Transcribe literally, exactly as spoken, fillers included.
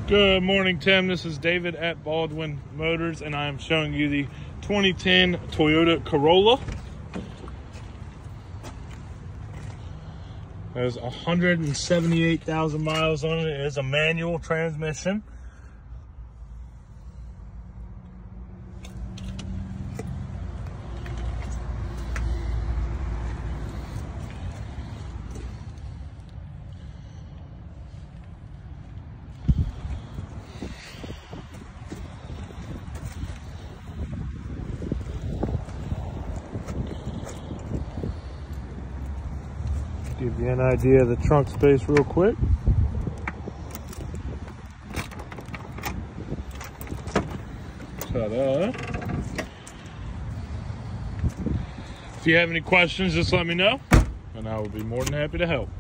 Good morning, Tim. This is David at Baldwin Motors, and I am showing you the twenty ten Toyota Corolla. There's one hundred seventy-eight thousand miles on it. It is a manual transmission. Give you an idea of the trunk space real quick. Ta-da. If you have any questions, just let me know, and I will be more than happy to help.